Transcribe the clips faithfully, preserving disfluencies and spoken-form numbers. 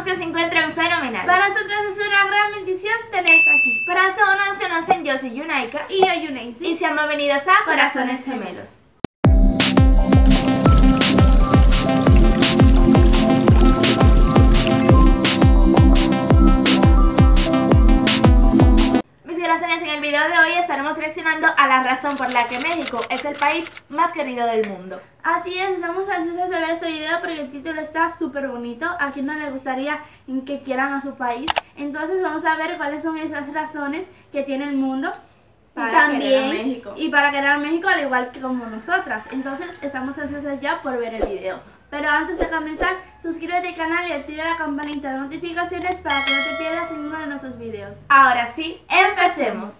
que se encuentren fenomenal. Para nosotros es una gran bendición tenerte aquí. Para los que aún no nos conocen, yo soy Yunaika y yo Yuneisi. Y sean bienvenidos a Corazones Gemelos. En el video de hoy estaremos seleccionando a la razón por la que México es el país más querido del mundo. Así es, estamos ansiosos de ver este video porque el título está súper bonito. A quien no le gustaría que quieran a su país. Entonces vamos a ver cuáles son esas razones que tiene el mundo para también, querer a México. Y para querer a México al igual que como nosotras. Entonces estamos ansiosos ya por ver el video. Pero antes de comenzar, suscríbete al canal y activa la campanita de notificaciones para que no te pierdas ninguno de nuestros videos. Ahora sí, empecemos.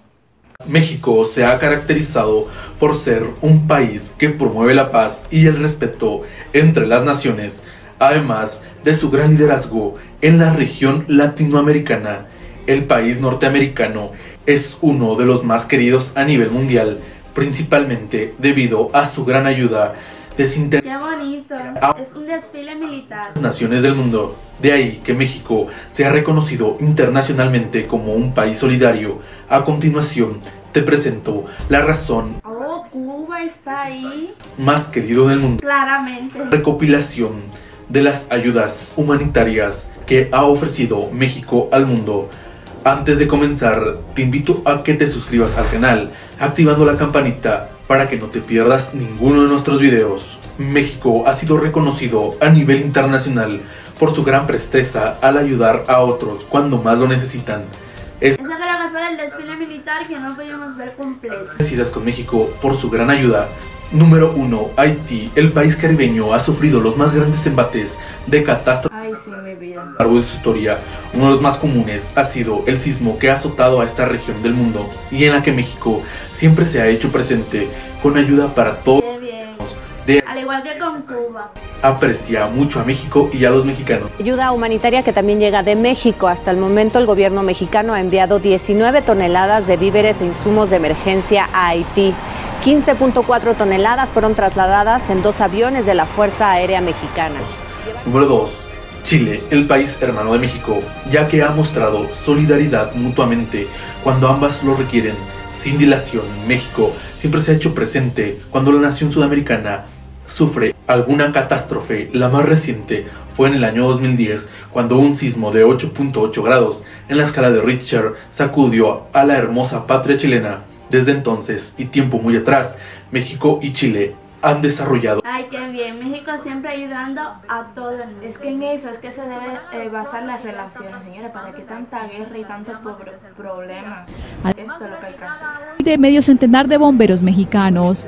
México se ha caracterizado por ser un país que promueve la paz y el respeto entre las naciones, además de su gran liderazgo en la región latinoamericana. El país norteamericano es uno de los más queridos a nivel mundial, principalmente debido a su gran ayuda ¡Qué bonito! Es un desfile militar. Naciones del mundo. De ahí que México sea reconocido internacionalmente como un país solidario. A continuación, te presento la razón. Oh, Cuba está ahí. Más querido del mundo. Claramente. Recopilación de las ayudas humanitarias que ha ofrecido México al mundo. Antes de comenzar, te invito a que te suscribas al canal, activando la campanita para que no te pierdas ninguno de nuestros videos. México ha sido reconocido a nivel internacional por su gran presteza al ayudar a otros cuando más lo necesitan. Es... Esa creo que fue del desfile militar que no pudimos ver completo. Agradecidas con México por su gran ayuda. Número uno. Haití. El país caribeño ha sufrido los más grandes embates de catástrofe. Ay, sí, mi vida. A lo largo de su historia, uno de los más comunes ha sido el sismo que ha azotado a esta región del mundo y en la que México siempre se ha hecho presente con ayuda para todos. Qué bien. De... Al igual que con Cuba. Aprecia mucho a México y a los mexicanos. Ayuda humanitaria que también llega de México. Hasta el momento el gobierno mexicano ha enviado diecinueve toneladas de víveres e insumos de emergencia a Haití. quince punto cuatro toneladas fueron trasladadas en dos aviones de la Fuerza Aérea Mexicana. Número dos. Chile, el país hermano de México, ya que ha mostrado solidaridad mutuamente cuando ambas lo requieren. Sin dilación, México siempre se ha hecho presente cuando la nación sudamericana sufre alguna catástrofe. La más reciente fue en el año dos mil diez, cuando un sismo de ocho punto ocho grados en la escala de Richter sacudió a la hermosa patria chilena. Desde entonces, y tiempo muy atrás, México y Chile han desarrollado. Ay, qué bien, México siempre ayudando a todo el mundo. Es que en eso es que se debe eh, basar las relaciones, señora, para que tanta guerra y tanto problema. Esto es lo que hay que hacer. De medio centenar de bomberos mexicanos.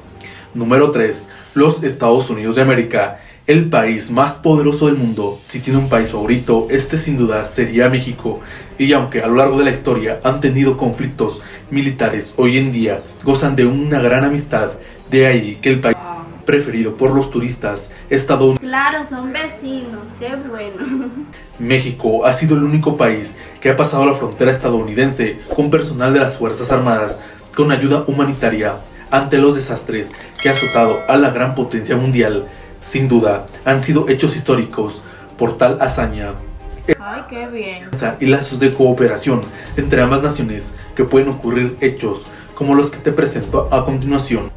Número tres. Los Estados Unidos de América. El país más poderoso del mundo. Si tiene un país favorito, este sin duda sería México. Y aunque a lo largo de la historia han tenido conflictos militares, hoy en día gozan de una gran amistad. De ahí que el país preferido por los turistas estadounidenses. Claro, son vecinos, qué bueno. México ha sido el único país que ha pasado la frontera estadounidense con personal de las Fuerzas Armadas con ayuda humanitaria ante los desastres que ha azotado a la gran potencia mundial. Sin duda, han sido hechos históricos por tal hazaña. Ay, qué bien. Y lazos de cooperación entre ambas naciones que pueden ocurrir hechos como los que te presento a continuación.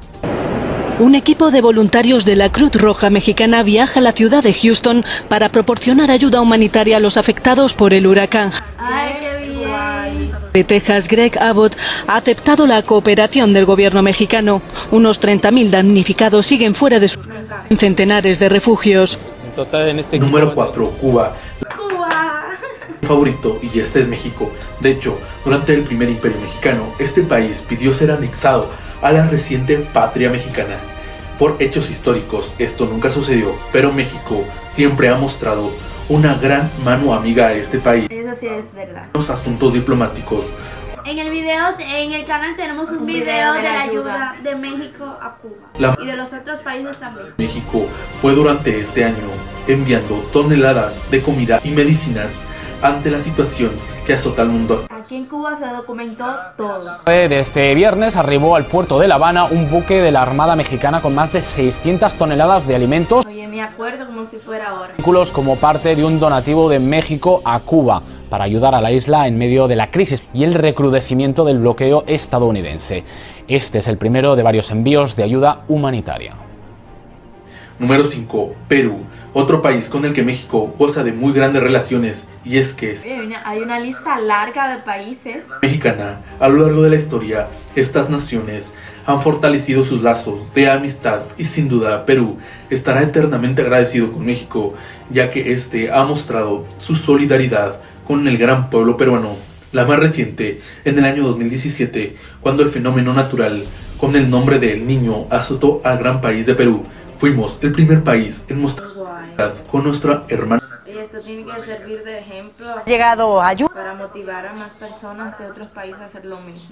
Un equipo de voluntarios de la Cruz Roja Mexicana viaja a la ciudad de Houston para proporcionar ayuda humanitaria a los afectados por el huracán. Ay, qué bien. De Texas, Greg Abbott ha aceptado la cooperación del gobierno mexicano. Unos treinta mil damnificados siguen fuera de sus casas en centenares de refugios. En total, en este Número cuatro. Cuba. Cuba. Favorito, y este es México. De hecho, durante el primer imperio mexicano, este país pidió ser anexado a la reciente patria mexicana. Por hechos históricos, esto nunca sucedió, pero México siempre ha mostrado una gran mano amiga a este país. Eso sí es verdad. Los asuntos diplomáticos. En el video, en el canal tenemos un, un video, video de, de la ayuda, ayuda de México a Cuba la y de los otros países también. México fue durante este año enviando toneladas de comida y medicinas ante la situación que azota al mundo. Aquí aquí en Cuba se documentó todo. De este viernes arribó al puerto de La Habana un buque de la Armada Mexicana con más de seiscientas toneladas de alimentos. Oye, me acuerdo como si fuera ahora. Como parte de un donativo de México a Cuba para ayudar a la isla en medio de la crisis y el recrudecimiento del bloqueo estadounidense. Este es el primero de varios envíos de ayuda humanitaria. Número cinco. Perú, otro país con el que México goza de muy grandes relaciones, y es que es Hay una, hay una lista larga de países mexicana. A lo largo de la historia, estas naciones han fortalecido sus lazos de amistad y sin duda Perú estará eternamente agradecido con México, ya que este ha mostrado su solidaridad con el gran pueblo peruano. La más reciente, en el año dos mil diecisiete, cuando el fenómeno natural con el nombre de El Niño azotó al gran país de Perú. Fuimos el primer país en mostrar solidaridad con nuestra hermana. Y esto tiene que servir de ejemplo Llegado ayuda para motivar a más personas de otros países a hacer lo mismo.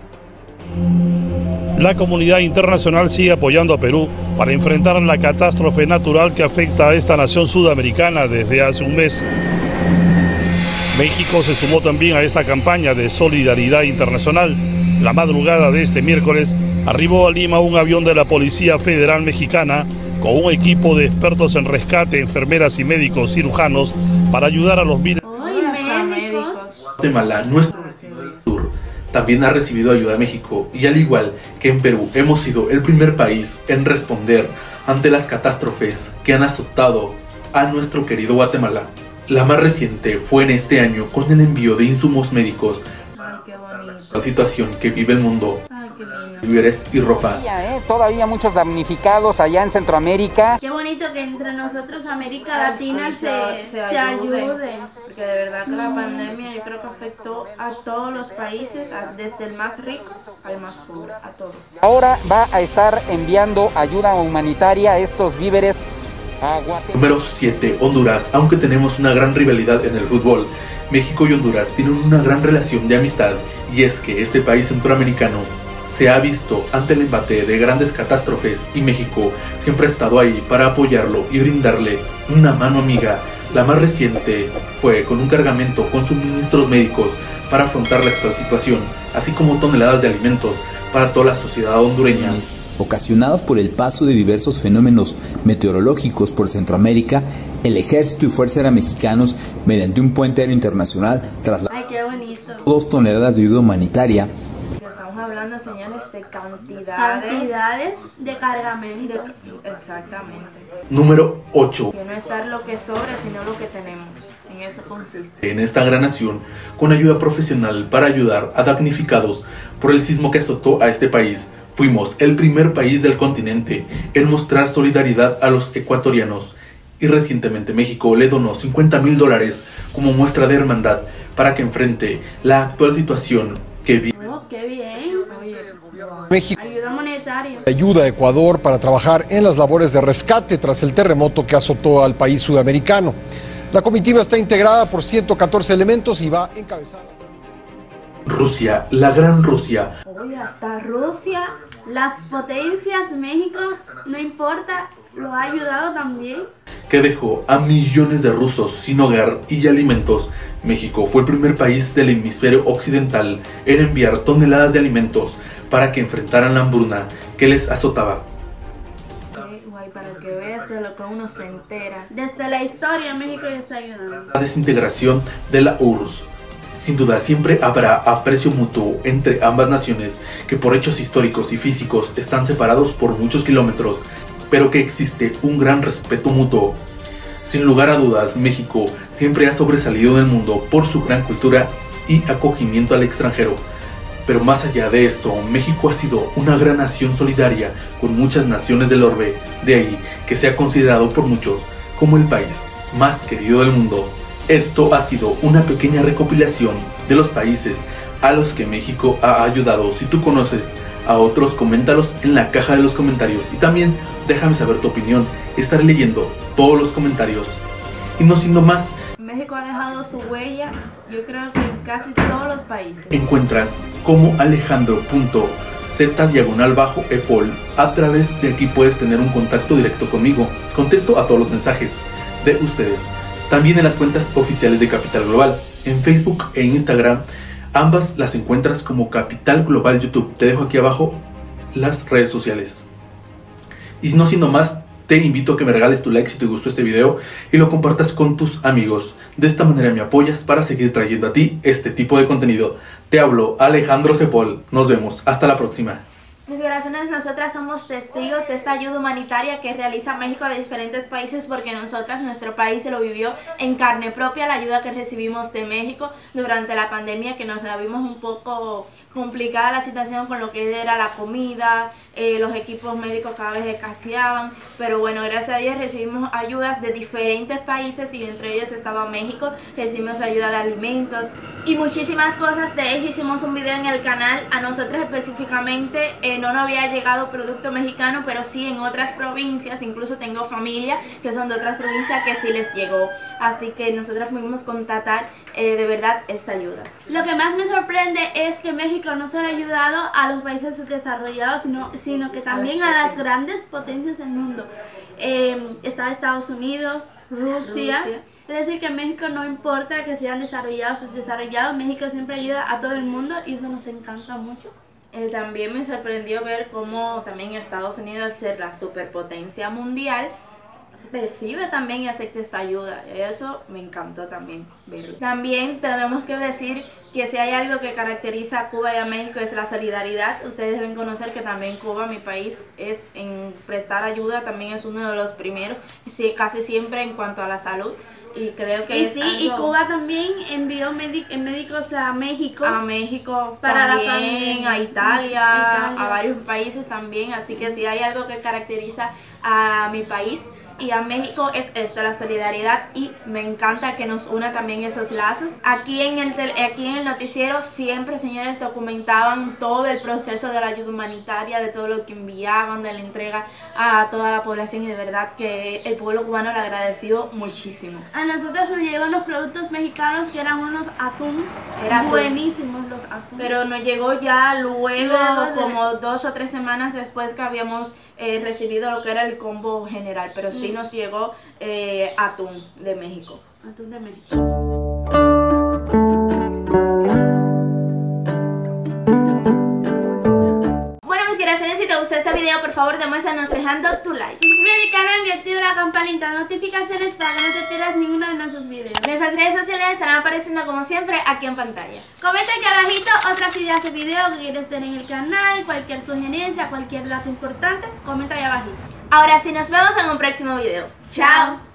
La comunidad internacional sigue apoyando a Perú para enfrentar la catástrofe natural que afecta a esta nación sudamericana desde hace un mes. México se sumó también a esta campaña de solidaridad internacional. La madrugada de este miércoles arribó a Lima un avión de la Policía Federal Mexicana con un equipo de expertos en rescate, enfermeras y médicos cirujanos para ayudar a los miles. Guatemala, nuestro vecino del sur, también ha recibido ayuda de México, y al igual que en Perú, hemos sido el primer país en responder ante las catástrofes que han azotado a nuestro querido Guatemala. La más reciente fue en este año con el envío de insumos médicos. Ay, qué bonito. La situación que vive el mundo, Ay, qué lindo. víveres y ropa. ¿eh? Todavía muchos damnificados allá en Centroamérica. Qué bonito que entre nosotros, América Ay, Latina, sí, se, se, se, se ayuden. ayuden. Porque de verdad que la pandemia yo creo que afectó a todos los países, a- desde el más rico al más pobre, a todos. Ahora va a estar enviando ayuda humanitaria a estos víveres a Guatemala. Número siete. Honduras. Aunque tenemos una gran rivalidad en el fútbol, México y Honduras tienen una gran relación de amistad, y es que este país centroamericano se ha visto ante el embate de grandes catástrofes y México siempre ha estado ahí para apoyarlo y brindarle una mano amiga. La más reciente fue con un cargamento con suministros médicos para afrontar la actual situación, así como toneladas de alimentos para toda la sociedad hondureña. Ocasionados por el paso de diversos fenómenos meteorológicos por Centroamérica, el Ejército y Fuerza Aérea mexicanos, mediante un puente aéreo internacional, trasladaron Ay, qué bonito. dos toneladas de ayuda humanitaria. Estamos hablando, señores, de cantidades. Cantidades de cargamento. Exactamente. Número ocho. Que no estar lo que sobra, sino lo que tenemos. En eso consiste. En esta gran nación, con ayuda profesional para ayudar a damnificados por el sismo que azotó a este país. Fuimos el primer país del continente en mostrar solidaridad a los ecuatorianos, y recientemente México le donó cincuenta mil dólares como muestra de hermandad para que enfrente la actual situación que vive. Oh, qué bien. Oye, México Ayuda monetaria. ayuda a Ecuador para trabajar en las labores de rescate tras el terremoto que azotó al país sudamericano. La comitiva está integrada por ciento catorce elementos y va encabezada. Rusia, la gran Rusia, oye, hasta Rusia. Las potencias, México, no importa, lo ha ayudado también. que dejó a millones de rusos sin hogar y alimentos. México fue el primer país del hemisferio occidental en enviar toneladas de alimentos para que enfrentaran la hambruna que les azotaba. Qué guay, para que veas de lo que uno se entera. Desde la historia, México ya está ayudando. La desintegración de la U R S S. Sin duda siempre habrá aprecio mutuo entre ambas naciones, que por hechos históricos y físicos están separados por muchos kilómetros, pero que existe un gran respeto mutuo. Sin lugar a dudas, México siempre ha sobresalido en el mundo por su gran cultura y acogimiento al extranjero. Pero más allá de eso, México ha sido una gran nación solidaria con muchas naciones del orbe, de ahí que sea considerado por muchos como el país más querido del mundo. Esto ha sido una pequeña recopilación de los países a los que México ha ayudado. Si tú conoces a otros, coméntalos en la caja de los comentarios, y también déjame saber tu opinión. Estaré leyendo todos los comentarios. Y no siendo más, México ha dejado su huella, yo creo que en casi todos los países. encuentras como alejandro punto z diagonal bajo epol. A través de aquí puedes tener un contacto directo conmigo. Contesto a todos los mensajes de ustedes. También en las cuentas oficiales de Capital Global, en Facebook e Instagram, Ambas las encuentras como Capital Global YouTube. Te dejo aquí abajo las redes sociales. Y no siendo más, te invito a que me regales tu like si te gustó este video y lo compartas con tus amigos. De esta manera me apoyas para seguir trayendo a ti este tipo de contenido. Te hablo, Alejandro Cepol. Nos vemos. Hasta la próxima. Mis corazones, nosotras somos testigos de esta ayuda humanitaria que realiza México a diferentes países, porque nosotras, nuestro país, se lo vivió en carne propia, la ayuda que recibimos de México durante la pandemia, que nos la vimos un poco complicada la situación con lo que era la comida, eh, los equipos médicos cada vez escaseaban, pero bueno, gracias a Dios recibimos ayudas de diferentes países y entre ellos estaba México. Recibimos ayuda de alimentos y muchísimas cosas. De hecho, hicimos un video en el canal. A nosotros específicamente eh, no nos había llegado producto mexicano, pero sí en otras provincias. Incluso tengo familia que son de otras provincias que sí les llegó, así que nosotros pudimos contactar eh, de verdad esta ayuda. Lo que más me sorprende es que México no solo ha ayudado a los países subdesarrollados, sino, sino que también a las grandes potencias del mundo. Eh, está Estados Unidos, Rusia. Rusia. Es decir, que México no importa que sean desarrollados o subdesarrollados, México siempre ayuda a todo el mundo y eso nos encanta mucho. Eh, también me sorprendió ver cómo también Estados Unidos, ser la superpotencia mundial, recibe también y acepta esta ayuda. Eso me encantó también verlo. También tenemos que decir que si hay algo que caracteriza a Cuba y a México es la solidaridad. Ustedes deben conocer que también Cuba, mi país, es en prestar ayuda, también es uno de los primeros, sí, casi siempre en cuanto a la salud. Y creo que y es sí, algo... y Cuba también envió médicos a México. A México, para también, la familia, a Italia, Italia, a varios países también. Así que si hay algo que caracteriza a mi país y a México es esto, la solidaridad, y me encanta que nos una también esos lazos. Aquí en el aquí en el noticiero siempre, señores, documentaban todo el proceso de la ayuda humanitaria, de todo lo que enviaban, de la entrega a toda la población, y de verdad que el pueblo cubano le agradeció muchísimo. A nosotros nos llegaron los productos mexicanos que eran unos atún, eran buenísimos los atún. Pero nos llegó ya luego, luego como de... dos o tres semanas después que habíamos eh, recibido lo que era el combo general, pero sí nos llegó eh, atún de México. Atún de México. Si te gustó este video, por favor demuéstranos dejando tu like. Suscríbete al canal y activa la campanita de notificaciones para que no te pierdas ninguno de nuestros videos. Nuestras redes sociales estarán apareciendo como siempre aquí en pantalla. Comenta aquí abajito otras ideas de video que quieres ver en el canal, cualquier sugerencia, cualquier dato importante, comenta ahí abajito. Ahora sí, nos vemos en un próximo video. Chao.